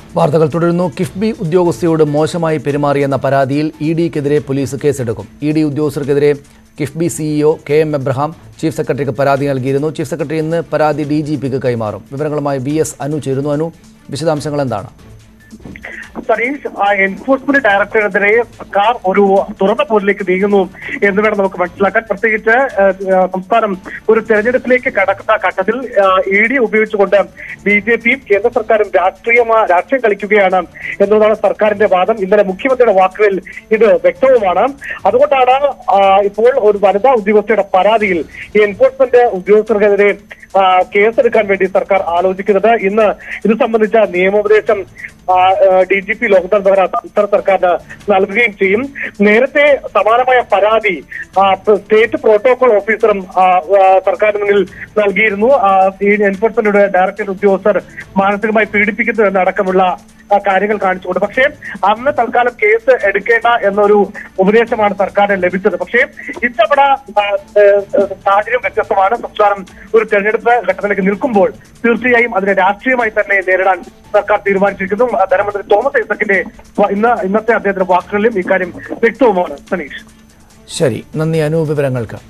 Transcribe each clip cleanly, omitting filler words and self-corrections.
വാർത്തകൾ തുടരുന്നു. കിഫ്ബി ഉദ്യോഗസ്ഥയോട് മോശമായി പെരുമാറിയെന്ന പരാതിയിൽ ഇഡിക്കെതിരെ പോലീസ് കേസെടുക്കും. ഇഡി ഉദ്യോഗസ്ഥർക്കെതിരെ KIIFB CEO K M. Abraham chief സെക്രട്ടറിക്ക് പരാതി നൽകിയിരുന്നു. ചീഫ് സെക്രട്ടറി ഇന്ന് പരാതി DGPക്ക് കൈമാറും. വിവരങ്ങളുമായി VS അനു ചേരുന്നു. അനു, വിശദാംശങ്ങൾ എന്താണ്? സതീഷ്, എൻഫോഴ്സ്മെന്റ് ഡയറക്ടറെതിരെ സർക്കാർ ഒരു തുറന്ന പോരിലേക്ക് നീങ്ങുന്നു എന്ന് വേണം നമുക്ക് മനസ്സിലാക്കാൻ. പ്രത്യേകിച്ച് സംസ്ഥാനം ഒരു തെരഞ്ഞെടുപ്പിലേക്ക് കടക്കുന്ന ഘട്ടത്തിൽ ED ഉപയോഗിച്ചുകൊണ്ട് BJPയും കേന്ദ്ര സർക്കാരും രാഷ്ട്രീയം കളിക്കുകയാണ് എന്നതാണ് സർക്കാരിന്റെ വാദം. ഇന്നലെ മുഖ്യമന്ത്രിയുടെ വാക്കുകളിൽ ഇത് വ്യക്തവുമാണ്. അതുകൊണ്ടാണ് ഇപ്പോൾ ഒരു വനിതാ ഉദ്യോഗസ്ഥയുടെ പരാതിയിൽ ഈ എൻഫോഴ്സ്മെന്റ് ഉദ്യോഗസ്ഥർക്കെതിരെ കേസെടുക്കാൻ വേണ്ടി സർക്കാർ ആലോചിക്കുന്നത്. ഇന്ന് ഇത് സംബന്ധിച്ച നിയമോപദേശം DGP ലോക്നാഥ് ബെഹ്റ സംസ്ഥാന സർക്കാരിന് നൽകുകയും ചെയ്യും. നേരത്തെ സമാനമായ പരാതി സ്റ്റേറ്റ് പ്രോട്ടോകോൾ ഓഫീസറും സർക്കാരിന് മുന്നിൽ നൽകിയിരുന്നു. ഈ എൻഫോഴ്സ്മെന്റ് ഡയറക്ടറേറ്റ് ഉദ്യോഗസ്ഥർ മാനസികമായി പീഡിപ്പിക്കുന്നു എന്നടക്കമുള്ള കാര്യങ്ങൾ കാണിച്ചുകൊണ്ട്. പക്ഷേ അന്ന് തൽക്കാലം കേസ് എടുക്കേണ്ട എന്നൊരു ഉപദേശമാണ് സർക്കാരിന് ലഭിച്ചത്. പക്ഷേ ഇത്തവണ സാഹചര്യം വ്യത്യസ്തമാണ്. സംസ്ഥാനം ഒരു തെരഞ്ഞെടുപ്പ് ഘട്ടത്തിലേക്ക് നിൽക്കുമ്പോൾ തീർച്ചയായും അതിനെ രാഷ്ട്രീയമായി തന്നെ നേരിടാൻ സർക്കാർ തീരുമാനിച്ചിരിക്കുന്നു. ധനമന്ത്രി തോമസ് ഐസക്കിന്റെ ഇന്നത്തെ അദ്ദേഹത്തിന്റെ വാക്കുകളിലും ഇക്കാര്യം വ്യക്തവുമാണ്. സനീഷ്, ശരി, നന്ദി അനു വിവരങ്ങൾക്ക്.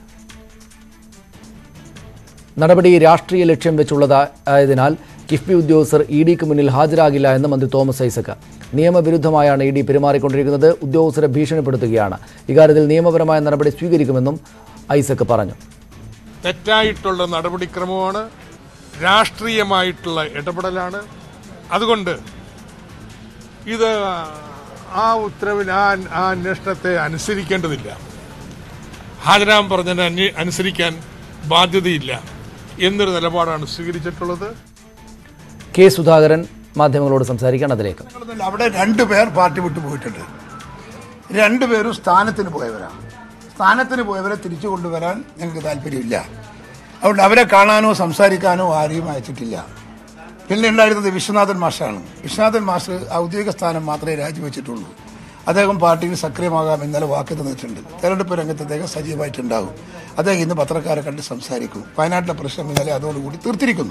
നടപടി രാഷ്ട്രീയ ലക്ഷ്യം വെച്ചുള്ളതായതിനാൽ കിഫ്ബി ഉദ്യോഗസ്ഥർ EDക്ക് മുന്നിൽ ഹാജരാകില്ല എന്ന് മന്ത്രി തോമസ് ഐസക്. നിയമവിരുദ്ധമായാണ് ED പെരുമാറിക്കൊണ്ടിരിക്കുന്നത്, ഉദ്യോഗസ്ഥരെ ഭീഷണിപ്പെടുത്തുകയാണ്. ഇക്കാര്യത്തിൽ നിയമപരമായ നടപടി സ്വീകരിക്കുമെന്നും ഐസക് പറഞ്ഞു. തെറ്റായിട്ടുള്ള നടപടിക്രമമാണ്, രാഷ്ട്രീയമായിട്ടുള്ള ഇടപെടലാണ്. അതുകൊണ്ട് ഇത് ആ ഉത്തരവിൽ ആ അന്വേഷണത്തെ അനുസരിക്കേണ്ടതില്ല, ഹാജരാൻ പറഞ്ഞതിനെ അനുസരിക്കാൻ ബാധ്യതയില്ല എന്നൊരു നിലപാടാണ് സ്വീകരിച്ചിട്ടുള്ളത്. കെ സുധാകരൻ മാധ്യമങ്ങളോട് സംസാരിക്കാൻ അതിലേക്ക്. അവിടെ 2 പേർ പാർട്ടി വിട്ടു പോയിട്ടുണ്ട്. 2 പേരും സ്ഥാനത്തിന് പോയവരാണ്. സ്ഥാനത്തിന് പോയവരെ തിരിച്ചു കൊണ്ടുവരാൻ ഞങ്ങൾക്ക് താല്പര്യമില്ല. അതുകൊണ്ട് അവരെ കാണാനോ സംസാരിക്കാനോ ആരെയും അയച്ചിട്ടില്ല. പിന്നെ ഉണ്ടായിരുന്നത് വിശ്വനാഥൻ മാഷാണ്. വിശ്വനാഥൻ മാഷ് ഔദ്യോഗിക സ്ഥാനം മാത്രമേ രാജിവെച്ചിട്ടുള്ളൂ. അദ്ദേഹം പാർട്ടിയിൽ സക്രിയമാകാം ഇന്നലെ വാക്ക് തന്നിട്ടുണ്ട്. തെരഞ്ഞെടുപ്പ് രംഗത്ത് അദ്ദേഹം സജീവമായിട്ടുണ്ടാകും. അദ്ദേഹം ഇന്ന് പത്രക്കാരെ കണ്ട് സംസാരിക്കും. വയനാട്ടിലെ പ്രശ്നം ഇന്നലെ അതോടുകൂടി തീർത്തിരിക്കുന്നു.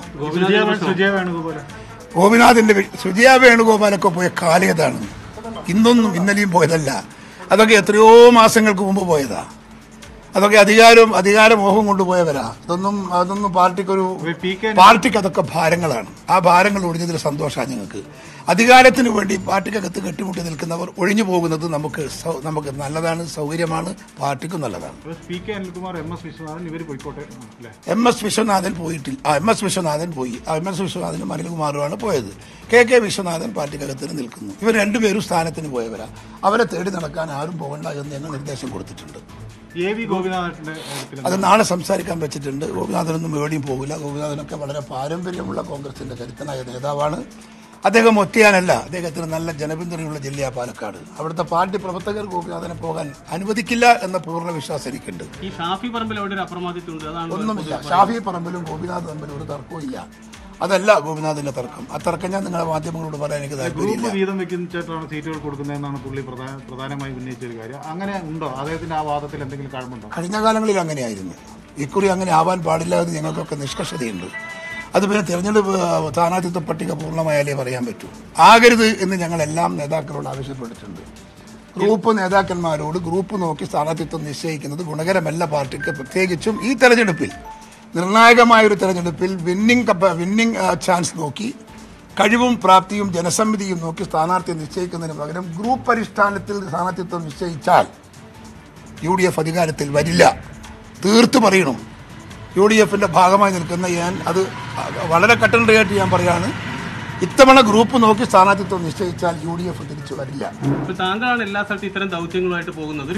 സുജിയ വേണുഗോപാലൊക്കെ പോയ കാലേതാണ്. ഇന്നൊന്നും ഇന്നലെയും പോയതല്ല. അതൊക്കെ എത്രയോ മാസങ്ങൾക്ക് മുമ്പ് പോയതാ. അതൊക്കെ അധികാരമോഹം കൊണ്ടുപോയവരാ. അതൊന്നും പാർട്ടിക്ക് അതൊക്കെ ഭാരങ്ങളാണ്. ആ ഭാരങ്ങൾ ഒഴിഞ്ഞതിൽ സന്തോഷമാണ് ഞങ്ങൾക്ക്. അധികാരത്തിന് വേണ്ടി പാർട്ടിക്കകത്ത് കെട്ടിമുട്ടി നിൽക്കുന്നവർ ഒഴിഞ്ഞു പോകുന്നത് നമുക്ക് നല്ലതാണ്, സൗകര്യമാണ്, പാർട്ടിക്കും നല്ലതാണ്. എം എസ് വിശ്വനാഥൻ പോയിട്ടില്ല. MS വിശ്വനാഥൻ പോയി. MS വിശ്വനാഥനും അനിൽകുമാറുമാണ് പോയത്. കെ വിശ്വനാഥൻ പാർട്ടിക്കകത്തിന് നിൽക്കുന്നു. ഇവർ 2 പേരും സ്ഥാനത്തിന് പോയവരാ. അവരെ തേടി നടക്കാൻ ആരും പോകണ്ട എന്ന് ഞങ്ങൾ നിർദ്ദേശം കൊടുത്തിട്ടുണ്ട്. അത് നാളെ സംസാരിക്കാൻ വെച്ചിട്ടുണ്ട്. ഗോപിനാഥനൊന്നും എവിടെയും പോകില്ല. ഗോപിനാഥനൊക്കെ വളരെ പാരമ്പര്യമുള്ള കോൺഗ്രസിന്റെ കരുത്തനായ നേതാവാണ്. അദ്ദേഹം ഒറ്റയാനല്ല. അദ്ദേഹത്തിന് നല്ല ജനപിന്തുണയുള്ള ജില്ലയാ പാലക്കാട്. അവിടുത്തെ പാർട്ടി പ്രവർത്തകർ ഗോപിനാഥനെ പോകാൻ അനുവദിക്കില്ല എന്ന പൂർണ്ണ വിശ്വാസം എനിക്കുണ്ട്. ഒന്നുമില്ല. ഷാഫി പറമ്പിലും ഗോപിനാഥ് തമ്മിൽ ഒരു തർക്കവും ഇല്ല. അതല്ല ഗോപിനാഥിന്റെ തർക്കം. ആ തർക്കം ഞാൻ നിങ്ങളുടെ മാധ്യമങ്ങളോട് പറയാൻ എനിക്ക് താല്പര്യമില്ല. സീറ്റുകൾ കൊടുക്കുന്നതെന്നാണ് പുള്ളി പ്രധാനമായി ഉന്നയിച്ചൊരു കാര്യം. അങ്ങനെ ഉണ്ടോ? അദ്ദേഹത്തിന്റെ ആ വാദത്തിൽ എന്തെങ്കിലും കാരണമുണ്ടോ? കഴിഞ്ഞ കാലങ്ങളിൽ അങ്ങനെയായിരുന്നു. ഇക്കുറി അങ്ങനെ ആവാൻ പാടില്ല എന്ന് ഞങ്ങൾക്കൊക്കെ നിഷ്കർഷതയുണ്ട്. അത് പിന്നെ തെരഞ്ഞെടുപ്പ് സ്ഥാനാർത്ഥിത്വ പട്ടിക പൂർണ്ണമായാലേ പറയാൻ പറ്റൂ. ആകരുത് എന്ന് ഞങ്ങളെല്ലാം നേതാക്കളോട് ആവശ്യപ്പെട്ടിട്ടുണ്ട്. ഗ്രൂപ്പ് നേതാക്കന്മാരോട് ഗ്രൂപ്പ് നോക്കി സ്ഥാനാർത്ഥിത്വം നിശ്ചയിക്കുന്നത് ഗുണകരമല്ല പാർട്ടിക്ക്. പ്രത്യേകിച്ചും ഈ തെരഞ്ഞെടുപ്പിൽ, നിർണായകമായൊരു തെരഞ്ഞെടുപ്പിൽ വിന്നിംഗ് ചാൻസ് നോക്കി, കഴിവും പ്രാപ്തിയും ജനസമ്മിതിയും നോക്കി സ്ഥാനാർത്ഥിയെ നിശ്ചയിക്കുന്നതിന് പകരം ഗ്രൂപ്പ് അടിസ്ഥാനത്തിൽ സ്ഥാനാർത്ഥിത്വം നിശ്ചയിച്ചാൽ UDF അധികാരത്തിൽ വരില്ല. തീർത്തു പറയണം. UDFന്റെ ഭാഗമായി നിൽക്കുന്ന ഞാൻ അത് വളരെ കട്ടൻഡായിട്ട് ഞാൻ പറയാണ്. ഇത്തവണ ഗ്രൂപ്പ് നോക്കി സ്ഥാനാർത്ഥിത്വം നിശ്ചയിച്ചാൽ UDF തിരിച്ചു വരില്ല. താങ്കളാണ് എല്ലാ സ്ഥലത്തും ഇത്തരം ദൗത്യങ്ങളുമായിട്ട് പോകുന്നത്.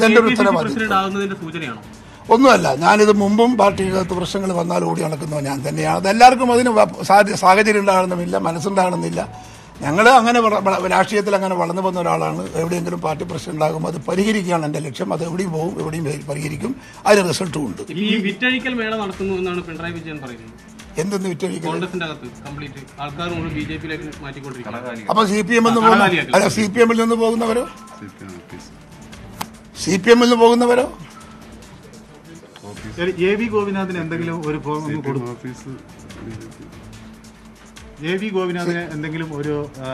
ഒന്നുമല്ല. ഞാനിത് മുമ്പും പാർട്ടിക്കകത്ത് പ്രശ്നങ്ങൾ വന്നാൽ ഓടി നടക്കുന്നവ ഞാൻ തന്നെയാണ്. അതെല്ലാവർക്കും അതിന് സാഹചര്യം ഉണ്ടാകണമെന്നില്ല, മനസ്സുണ്ടാകണമെന്നില്ല. ഞങ്ങൾ അങ്ങനെ രാഷ്ട്രീയത്തിൽ അങ്ങനെ വളർന്നു വന്ന ഒരാളാണ്. എവിടെയെങ്കിലും പാർട്ടി പ്രശ്നം ഉണ്ടാകുമ്പോൾ അത് പരിഹരിക്കുകയാണ് എൻ്റെ ലക്ഷ്യം. അത് എവിടെയും പോകും, എവിടെയും പരിഹരിക്കും. അതിന് റിസൾട്ടും ഉണ്ട്. ഈ വിറ്റഴിക്കൽ മേള നടത്തുന്നു എന്നാണ് പിണറായി വിജയൻ പറയുന്നത്. എന്തെന്ന് വിറ്റഴിക്കൽ? കോൺഗ്രസിന്റെ അകത്ത് കംപ്ലീറ്റ് ആൾക്കാർ BJPയിലേക്ക് മാറ്റിക്കൊണ്ടിരിക്കുന്നത്. അപ്പൊ CPM-ൽ നിന്ന് പോകുന്നവരോ? CPM-ൽ നിന്ന് പോകുന്നവരോ? AB ഗോപിനാഥിന് എന്തെങ്കിലും ഒരു JV ഗോപിനാഥിന് എന്തെങ്കിലും ഒരു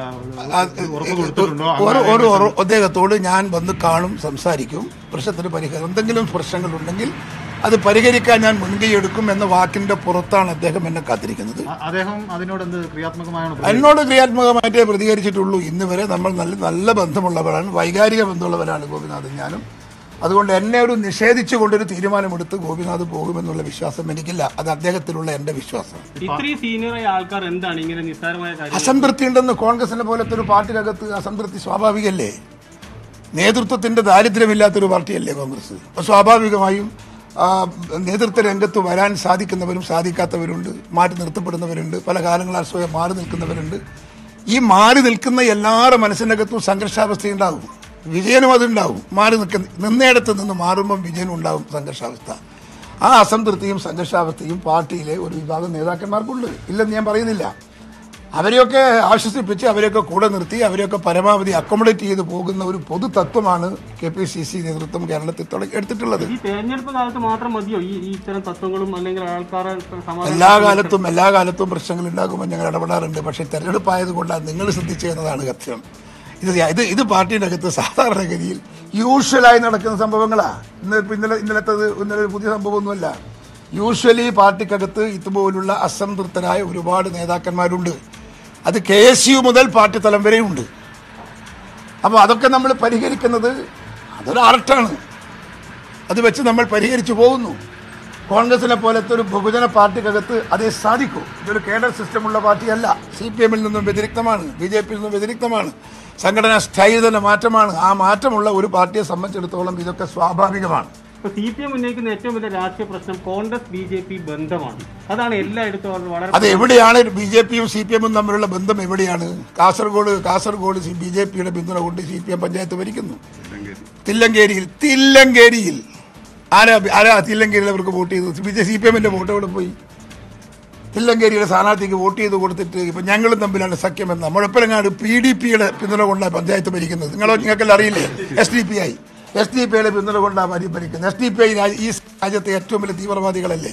ഉറപ്പ് കൊടുത്തിട്ടുണ്ടോ? ഒരു അദ്ദേഹത്തോട് ഞാൻ വന്ന് കാണും, സംസാരിക്കും, പ്രശ്നത്തിന് പരിഹാരം എന്തെങ്കിലും പ്രശ്നങ്ങളുണ്ടെങ്കിൽ അത് പരിഹരിക്കാൻ ഞാൻ മുൻകൈ എടുക്കും എന്ന വാക്കിന്റെ പുറത്താണ് അദ്ദേഹം എന്നെ കാത്തിരിക്കുന്നത്. അദ്ദേഹം അതിനോട് എന്ത് ക്രിയാത്മകമായാണ്? എന്നോട് ക്രിയാത്മകമായിട്ടേ പ്രതികരിച്ചിട്ടുള്ളൂ. ഇന്ന് വരെ നമ്മൾ നല്ല ബന്ധമുള്ളവരാണ്, വൈകാരിക ബന്ധമുള്ളവരാണ് ഗോപിനാഥും ഞാനും. അതുകൊണ്ട് എന്നെ ഒരു നിഷേധിച്ചുകൊണ്ടൊരു തീരുമാനമെടുത്ത് ഗോപിനാഥ് പോകുമെന്നുള്ള വിശ്വാസം എനിക്കില്ല. അത് അദ്ദേഹത്തിലുള്ള എന്റെ വിശ്വാസം. ഇത്രയും സീനിയറായ ആൾക്കാർ എന്താണ് ഇങ്ങനെ നിസ്സാരമായ കാര്യം? അസംതൃപ്തി ഉണ്ടെന്ന് കോൺഗ്രസിനെ പോലത്തെ ഒരു പാർട്ടിക്കകത്ത് അസംതൃപ്തി സ്വാഭാവികമല്ലേ? നേതൃത്വത്തിന്റെ ദാരിദ്ര്യമില്ലാത്തൊരു പാർട്ടിയല്ലേ കോൺഗ്രസ്. അപ്പോൾ സ്വാഭാവികമായും നേതൃത്വ രംഗത്ത് വരാൻ സാധിക്കുന്നവരും സാധിക്കാത്തവരുണ്ട്, മാറ്റി നിർത്തപ്പെടുന്നവരുണ്ട്, പല കാലങ്ങളാൽ സ്വയം മാറി നിൽക്കുന്നവരുണ്ട്. ഈ മാറി നിൽക്കുന്ന എല്ലാവരുടെ മനസ്സിനകത്തും സംഘർഷാവസ്ഥയുണ്ടാകും. വിജയനും അതുണ്ടാവും. മാറി നിന്നിടത്ത് നിന്ന് മാറുമ്പം വിജയനും ഉണ്ടാവും സംഘർഷാവസ്ഥ. ആ അസംതൃപ്തിയും സംഘർഷാവസ്ഥയും പാർട്ടിയിലെ ഒരു വിഭാഗം നേതാക്കന്മാർക്കുണ്ട്, ഇല്ലെന്ന് ഞാൻ പറയുന്നില്ല. അവരെയൊക്കെ ആശ്വസിപ്പിച്ച് അവരെയൊക്കെ കൂടെ നിർത്തി അവരെയൊക്കെ പരമാവധി അക്കോമഡേറ്റ് ചെയ്ത് പോകുന്ന ഒരു പൊതു തത്വമാണ് KPCC നേതൃത്വം കേരളത്തിൽ എടുത്തിട്ടുള്ളത്. ഈ തെരഞ്ഞെടുപ്പ് കാലത്ത് മാത്രം മതിയോ ഈ ഇത്തരം തത്വങ്ങളും അല്ലെങ്കിൽ ആൾക്കാരെ? എല്ലാ കാലത്തും പ്രശ്നങ്ങൾ ഉണ്ടാകുമ്പോൾ ഞങ്ങൾ ഇടപെടാറുണ്ട്. പക്ഷേ തെരഞ്ഞെടുപ്പ് ആയതുകൊണ്ടാണ് നിങ്ങൾ ശ്രദ്ധിച്ചു എന്നതാണ് സത്യം. ഇത് പാർട്ടിയുടെ അകത്ത് സാധാരണഗതിയിൽ യൂഷ്വലായി നടക്കുന്ന സംഭവങ്ങളാണ്. ഇന്നലെ പുതിയ സംഭവമൊന്നുമല്ല. യൂഷ്വലി പാർട്ടിക്കകത്ത് ഇതുപോലുള്ള അസംതൃപ്തരായ ഒരുപാട് നേതാക്കന്മാരുണ്ട്. അത് KSU മുതൽ പാർട്ടി തലം വരെയുണ്ട്. അപ്പോൾ അതൊക്കെ നമ്മൾ പരിഹരിക്കുന്നത് അതൊരു ആർട്ടാണ്. അത് വെച്ച് നമ്മൾ പരിഹരിച്ചു പോകുന്നു. കോൺഗ്രസിനെ പോലത്തെ ഒരു ബഹുജന പാർട്ടിക്കകത്ത് അതേ സാധിക്കൂ. ഇതൊരു കേഡർ സിസ്റ്റമുള്ള പാർട്ടിയല്ല. CPM-ൽ നിന്നും വ്യതിരിക്തമാണ്, BJP-യിൽ നിന്നും വ്യതിരിക്തമാണ്. സംഘടനാ സ്റ്റൈൽ തന്നെ മാറ്റമാണ്. ആ മാറ്റമുള്ള ഒരു പാർട്ടിയെ സംബന്ധിച്ചിടത്തോളം ഇതൊക്കെ സ്വാഭാവികമാണ്. CPM ഉന്നയിക്കുന്ന ഏറ്റവും വലിയ രാഷ്ട്രീയ പ്രശ്നം കോൺഗ്രസ് BJP ബന്ധമാണ്. അതാണ് എല്ലായിടത്തും വളരെ. അത് എവിടെയാണ് BJP-യും CPM-ഉം തമ്മിലുള്ള ബന്ധം? എവിടെയാണ്? കാസർഗോഡ് BJP-യുടെ പിന്തുണ കൊണ്ട് CPM പഞ്ചായത്ത് ഭരിക്കുന്നു. തില്ലങ്കേരിയിൽ ആരാ തില്ലങ്കേരിയിൽ അവർക്ക് വോട്ട് ചെയ്തത്? CPM-ന്റെ വോട്ട് എവിടെ പോയി? തില്ലങ്കേരിയുടെ സ്ഥാനാർത്ഥിക്ക് വോട്ട് ചെയ്ത് കൊടുത്തിട്ട് ഇപ്പം ഞങ്ങളും തമ്മിലാണ് സഖ്യമെന്ന്. മുഴപ്പിലങ്ങാട് PDP-യുടെ പിന്തുണ കൊണ്ടാണ് പഞ്ചായത്ത് ഭരിക്കുന്നത്. നിങ്ങൾക്കെല്ലാം അറിയില്ലേ? SDPI-യുടെ പിന്തുണ കൊണ്ടാണ് ഭരിക്കുന്നത്. SDPI ഈ രാജ്യത്തെ ഏറ്റവും വലിയ തീവ്രവാദികളല്ലേ?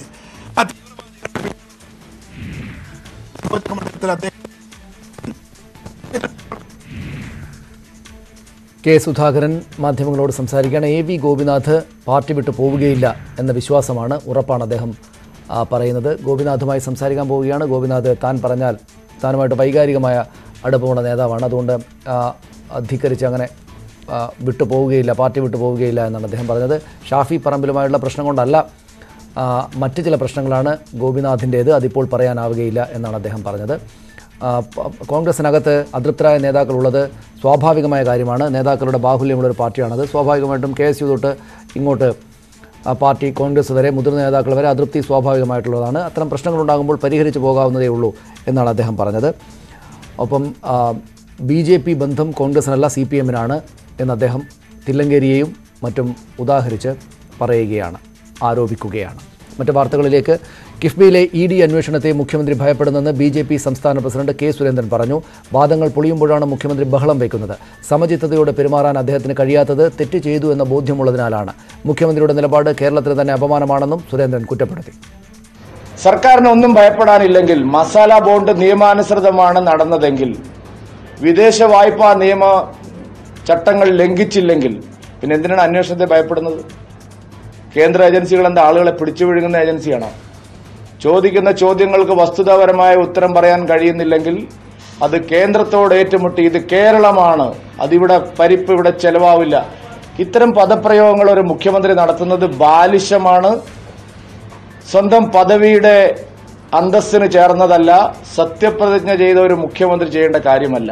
K. സുധാകരൻ മാധ്യമങ്ങളോട് സംസാരിക്കുകയാണ്. AV ഗോപിനാഥ് പാർട്ടി വിട്ടു പോവുകയില്ല എന്ന വിശ്വാസമാണ്, ഉറപ്പാണ് അദ്ദേഹം പറയുന്നത്. ഗോപിനാഥുമായി സംസാരിക്കാൻ പോവുകയാണ്. ഗോപിനാഥ് താൻ പറഞ്ഞാൽ താനുമായിട്ട് വൈകാരികമായ അടുപ്പമുള്ള നേതാവാണ്. അതുകൊണ്ട് ധിക്കരിച്ച് അങ്ങനെ വിട്ടു പോവുകയില്ല, പാർട്ടി വിട്ടു പോവുകയില്ല എന്നാണ് അദ്ദേഹം പറഞ്ഞത്. ഷാഫി പറമ്പിലുമായുള്ള പ്രശ്നം കൊണ്ടല്ല, മറ്റ് ചില പ്രശ്നങ്ങളാണ് ഗോപിനാഥിൻ്റേത്, അതിപ്പോൾ പറയാനാവുകയില്ല എന്നാണ് അദ്ദേഹം പറഞ്ഞത്. കോൺഗ്രസിനകത്ത് അതൃപ്തരായ നേതാക്കളുള്ളത് സ്വാഭാവികമായ കാര്യമാണ്. നേതാക്കളുടെ ബാഹുല്യമുള്ളൊരു പാർട്ടിയാണത്. സ്വാഭാവികമായിട്ടും KSU തൊട്ട് ഇങ്ങോട്ട് പാർട്ടി കോൺഗ്രസ് വരെ മുതിർന്ന നേതാക്കൾ വരെ അതൃപ്തി സ്വാഭാവികമായിട്ടുള്ളതാണ്. അത്തരം പ്രശ്നങ്ങളുണ്ടാകുമ്പോൾ പരിഹരിച്ചു പോകാവുന്നതേ ഉള്ളൂ എന്നാണ് അദ്ദേഹം പറഞ്ഞത്. ഒപ്പം BJP ബന്ധം കോൺഗ്രസിനല്ല CPM-നാണ് എന്ന് അദ്ദേഹം തില്ലങ്കേരിയെയും മറ്റും ഉദാഹരിച്ച് പറയുകയാണ്, ആരോപിക്കുകയാണ്. മറ്റ് വാർത്തകളിലേക്ക്. കിഫ്ബിയിലെ ED അന്വേഷണത്തെ മുഖ്യമന്ത്രി ഭയപ്പെടുന്നെന്ന് BJP സംസ്ഥാന പ്രസിഡന്റ് K. സുരേന്ദ്രൻ പറഞ്ഞു. വാദങ്ങൾ പൊളിയുമ്പോഴാണ് മുഖ്യമന്ത്രി ബഹളം വയ്ക്കുന്നത്. സമചിത്തതയോടെ പെരുമാറാൻ അദ്ദേഹത്തിന് കഴിയാത്തത് തെറ്റ് ചെയ്തു എന്ന ബോധ്യമുള്ളതിനാലാണ്. മുഖ്യമന്ത്രിയുടെ നിലപാട് കേരളത്തിന് തന്നെ അപമാനമാണെന്നും സുരേന്ദ്രൻ കുറ്റപ്പെടുത്തി. സർക്കാരിന് ഒന്നും ഭയപ്പെടാനില്ലെങ്കിൽ, മസാല ബോണ്ട് നിയമാനുസൃതമാണ് നടന്നതെങ്കിൽ, വിദേശ വായ്പാ നിയമ ചട്ടങ്ങൾ ലംഘിച്ചില്ലെങ്കിൽ പിന്നെ എന്തിനാണ് അന്വേഷണത്തെ ഭയപ്പെടുന്നത്? കേന്ദ്ര ഏജൻസികൾ എന്താ ആളുകളെ പിടിച്ചു വിഴുങ്ങുന്ന ഏജൻസിയാണോ? ചോദിക്കുന്ന ചോദ്യങ്ങൾക്ക് വസ്തുതാപരമായ ഉത്തരം പറയാൻ കഴിയുന്നില്ലെങ്കിൽ അത് കേന്ദ്രത്തോട് ഏറ്റുമുട്ടി ഇത് കേരളമാണ്, അതിവിടെ പരിപ്പ് ഇവിടെ ചെലവാവില്ല, ഇത്തരം പദപ്രയോഗങ്ങൾ ഒരു മുഖ്യമന്ത്രി നടത്തുന്നത് ബാലിശമാണ്. സ്വന്തം പദവിയുടെ അന്തസ്സിന് ചേർന്നതല്ല. സത്യപ്രതിജ്ഞ ചെയ്ത ഒരു മുഖ്യമന്ത്രി ചെയ്യേണ്ട കാര്യമല്ല.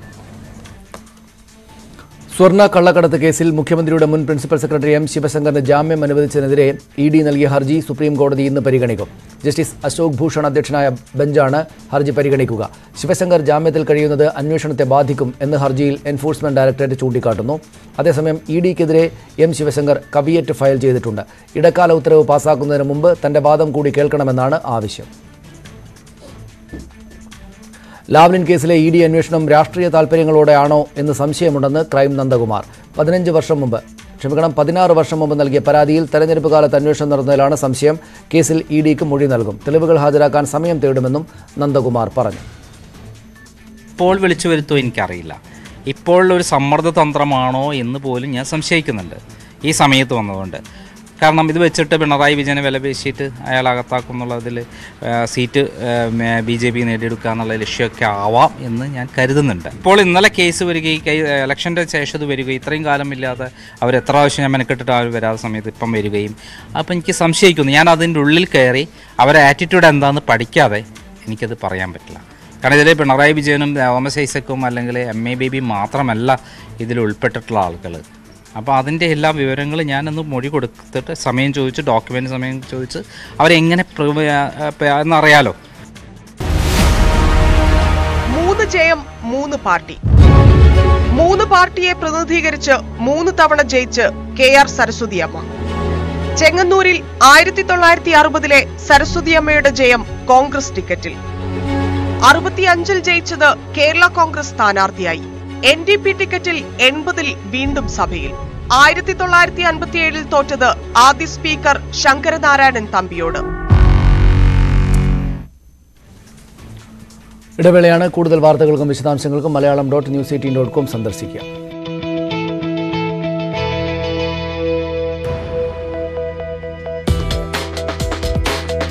സ്വർണ്ണ കള്ളക്കടത്ത് കേസിൽ മുഖ്യമന്ത്രിയുടെ മുൻ പ്രിൻസിപ്പൽ സെക്രട്ടറി M. ശിവശങ്കറിന് ജാമ്യം അനുവദിച്ചതിനെതിരെ ED നൽകിയ ഹർജി സുപ്രീം കോടതി ഇന്ന് പരിഗണിക്കും. ജസ്റ്റിസ് അശോക് ഭൂഷൺ അധ്യക്ഷനായ ബെഞ്ചാണ് ഹർജി പരിഗണിക്കുക. ശിവശങ്കർ ജാമ്യത്തിൽ കഴിയുന്നത് അന്വേഷണത്തെ ബാധിക്കും എന്ന് ഹർജിയിൽ എൻഫോഴ്സ്മെന്റ് ഡയറക്ടറേറ്റ് ചൂണ്ടിക്കാട്ടുന്നു. അതേസമയം EDക്കെതിരെ M. ശിവശങ്കർ കവിയറ്റ് ഫയൽ ചെയ്തിട്ടുണ്ട്. ഇടക്കാല ഉത്തരവ് പാസാക്കുന്നതിന് മുമ്പ് തന്റെ വാദം കൂടി കേൾക്കണമെന്നാണ് ആവശ്യം. ലാവ്ലിൻ കേസിലെ ED അന്വേഷണം രാഷ്ട്രീയ താൽപ്പര്യങ്ങളോടെയാണോ എന്ന് സംശയമുണ്ടെന്ന് ക്രൈം നന്ദകുമാർ. 16 വർഷം മുമ്പ് നൽകിയ പരാതിയിൽ തെരഞ്ഞെടുപ്പ് കാലത്ത് അന്വേഷണം നടന്നതിലാണ് സംശയം. കേസിൽ EDക്ക് മൊഴി നൽകും. തെളിവുകൾ ഹാജരാക്കാൻ സമയം തേടുമെന്നും നന്ദകുമാർ പറഞ്ഞു. ഇപ്പോൾ വിളിച്ചു വരുത്തുമോ എനിക്കറിയില്ല. ഇപ്പോഴുള്ളൊരു സമ്മർദ്ദ തന്ത്രമാണോ എന്ന് പോലും ഞാൻ സംശയിക്കുന്നുണ്ട് ഈ സമയത്ത് വന്നതുകൊണ്ട്. കാരണം ഇത് വെച്ചിട്ട് പിണറായി വിജയനെ വില പേശിയിട്ട് അയാൾ അകത്താക്കും എന്നുള്ളതിൽ സീറ്റ് BJP നേടിയെടുക്കുക എന്നുള്ള ലക്ഷ്യമൊക്കെ ആവാം എന്ന് ഞാൻ കരുതുന്നുണ്ട്. ഇപ്പോൾ ഇന്നലെ കേസ് വരികയും ഇലക്ഷൻ്റെ ശേഷം ഇത് വരികയും ഇത്രയും കാലമില്ലാതെ അവർ എത്ര പ്രാവശ്യം ഞാൻ മെനക്കെട്ടിട്ട് അവർ വരാത്ത സമയത്ത് ഇപ്പം വരികയും, അപ്പോൾ എനിക്ക് സംശയിക്കുന്നു. ഞാൻ അതിൻ്റെ ഉള്ളിൽ കയറി അവരുടെ ആറ്റിറ്റ്യൂഡ് എന്താണെന്ന് പഠിക്കാതെ എനിക്കത് പറയാൻ പറ്റില്ല. കാരണം ഇതിൽ പിണറായി വിജയനും തോമസ് ഐസക്കും അല്ലെങ്കിൽ MA ബേബി മാത്രമല്ല ഇതിൽ ഉൾപ്പെട്ടിട്ടുള്ള ആളുകൾ. അപ്പോൾ അതിൻ്റെ എല്ലാ വിവരങ്ങളും ഞാനൊന്ന് മൊഴി കൊടുത്തിട്ട് സമയം ചോദിച്ച് ഡോക്യുമെൻ്റ് സമയം ചോദിച്ച് അവരെങ്ങനെ എന്നറിയാലോ. 3 ജയം 3 പാർട്ടി. 3 പാർട്ടിയെ പ്രതിനിധീകരിച്ച് 3 തവണ ജയിച്ച് KR സരസ്വതിയമ്മ. ചെങ്ങന്നൂരിൽ 1960-ലെ സരസ്വതിയമ്മയുടെ ജയം കോൺഗ്രസ് ടിക്കറ്റിൽ. 65-ൽ ജയിച്ചത് കേരള കോൺഗ്രസ് സ്ഥാനാർത്ഥിയായി. NDP ടിക്കറ്റിൽ 80-ൽ വീണ്ടും സഭയിൽ. 1957-ൽ തോറ്റത് ആദ്യ സ്പീക്കർ ശങ്കരനാരായണൻ തമ്പിയോട്. ഇടവേളയാണ്. കൂടുതൽ വാർത്തകൾക്കും വിശദാംശങ്ങൾക്കും Malayalam.news18.com സന്ദർശിക്കുക.